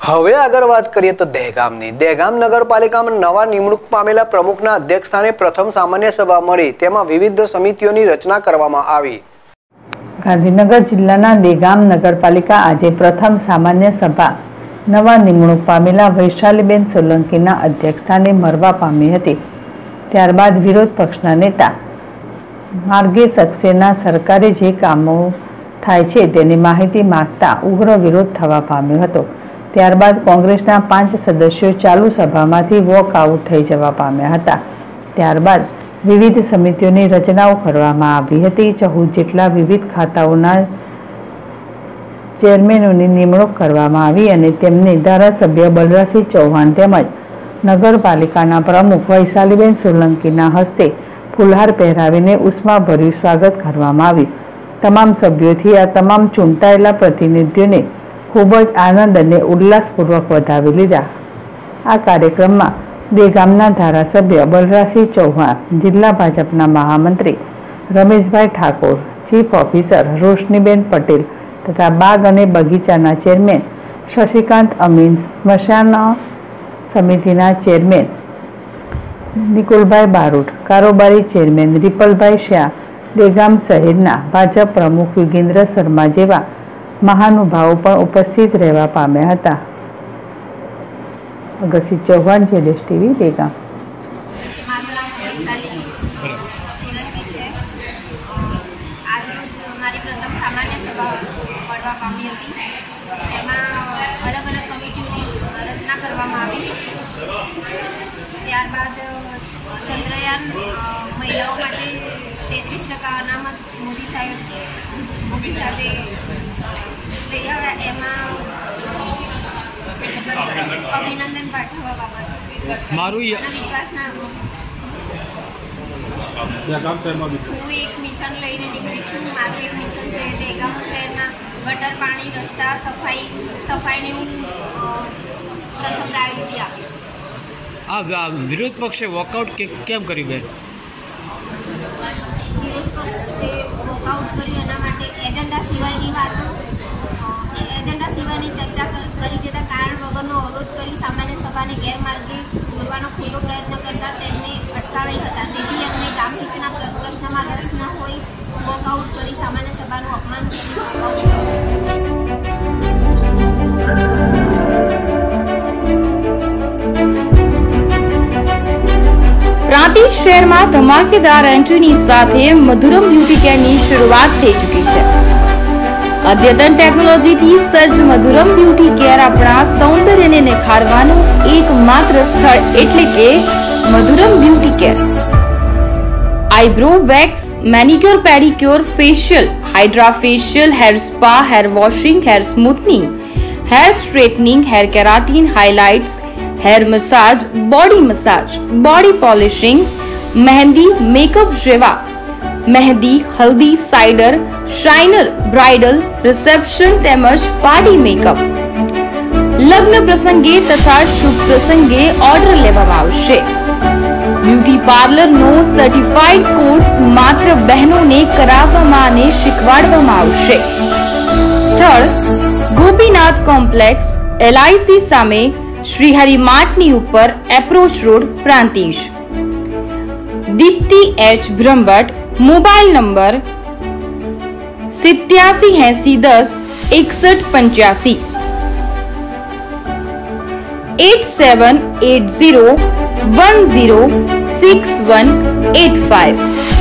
હવે આગળ વાત કરીએ તો દહેગામની નગરપાલિકામાં નવા નિમણૂક પામેલા પ્રમુખના અધ્યક્ષસ્થાને પ્રથમ સામાન્ય સભા મળી, તેમાં વિવિધ સમિતિઓની રચના કરવામાં આવી। ગાંધીનગર જિલ્લાના દહેગામ નગરપાલિકા આજે પ્રથમ સામાન્ય સભા નવા નિમણૂક પામેલા વૈશાલીબેન સોલંકીના અધ્યક્ષસ્થાને મળવા પામી હતી। ત્યારબાદ વિરોધ પક્ષના નેતા માર્ગે સક્સેના સરકારે જે કામો થાય છે તેની માહિતી માંગતા ઉગ્ર વિરોધ થવા પામ્યો હતો। ત્યારબાદ કોંગ્રેસના 5 સદસ્યો ચાલુ સભામાંથી વોકઆઉટ થઈ જવા પામ્યા હતા। ત્યારબાદ વિવિધ સમિતિઓની રચનાઓ કરવામાં આવી હતી। 14 જેટલા વિવિધ ખાતાઓના ચેરમેનોની નિમણૂક કરવામાં આવી અને તેમને ધારાસભ્ય બલરાજસિંહ ચૌહાણ તેમજ નગરપાલિકાના પ્રમુખ વૈશાલીબેન સોલંકીના હસ્તે ફૂલહાર પહેરાવીને ઉષ્માભર્યું સ્વાગત કરવામાં આવ્યું। તમામ સભ્યોથી આ તમામ ચૂંટાયેલા પ્રતિનિધિઓને ખૂબ જ આનંદ અને ઉલ્લાસપૂર્વક વધાવી લીધા। આ કાર્યક્રમમાં દહેગામના ધારાસભ્ય બલરાજસિંહ ચૌહાણ, જિલ્લા ભાજપના મહામંત્રી રમેશભાઈ ઠાકોર, ચીફ ઓફિસર રોશનીબેન પટેલ તથા બાગ અને બગીચાના ચેરમેન શશિકાંત અમીન, સ્મશાન સમિતિના ચેરમેન નિકુલભાઈ બારોટ, કારોબારી ચેરમેન રિપલભાઈ શાહ, દહેગામ શહેરના ભાજપ પ્રમુખ યોગેન્દ્ર શર્મા જેવા મહાનુભાવો પણ ઉપસ્થિત રહેવા પામ્યા હતા। અગરસિંહ ચૌહાણ, જેડેશ ટીવી, દહેગામ। ત્યારબાદ ચંદ્રયાન મહિલાઓ માટે 33% અનામત મોદી સાહેબે લઈ આવ્યા, એમાં અભિનંદન પાઠવવા બાબત વિકાસના હું એક મિશન લઈને નીકળી છું। મારું એક મિશન છે દહેગામ શહેરના ગટર, પાણી, રસ્તા, સફાઈને હું પ્રથમ પ્રાયોરિટી આપીશ। આ વિરોધ પક્ષે વોકઆઉટ કેમ કર્યું બેન? વિરોધ પક્ષે વોકઆઉટ કર્યું એના માટે એજન્ડા સિવાયની વાતો, એજન્ડા સિવાયની ચર્ચા કરી દેતા કારણ વગરનો અવરોધ કરી સામાન્ય સભાને ગેરમાર્ગે દોરવાનો ખુલ્લો પ્રયત્ન કરતા તેમને અટકાવેલ હતા। તેથી એમને ગામહિતના પ્રશ્નમાં રસ ન હોય વોકઆઉટ કરી સામાન્ય સભાનું અપમાન કરી પ્રાંતિજ શહેરમાં ધમાકેદાર એન્ટ્રીની સાથે મધુરમ બ્યુટી કેરની શરૂઆત થઈ ચૂકી છે। અદ્યતન ટેકનોલોજીથી સજ્જ મધુરમ બ્યુટી કેર આપણા સૌંદર્યને નિખારવાનું એકમાત્ર સ્થળ એટલે કે Madhuram beauty care. Eyebrow wax, manicure, pedicure, facial, hydra facial, hair spa, hair washing, hair smoothing, hair straightening, hair keratin, highlights, hair massage, body polishing, mehndi, makeup जेवा मेहंदी, हल्दी, साइडर, शाइनर, ब्राइडल, रिसेप्शन તેમજ પાર્ટી મેકઅપ, લગ્ન પ્રસંગે તથા શુભ પ્રસંગે ઓર્ડર લેવામાં આવશે। Beauty પાર્લરનો certified course માત્ર બહેનોને કરાવવામાં અને શીખવાડવામાં આવશે। સ્થળ ગોપીનાથ કોમ્પ્લેક્સ, LIC સામે, श्रीहरि मार्टनी ऊपर, approach road, Prantij. Dipti H Brahmbhatt, mobile number 878010 6185 8780106185।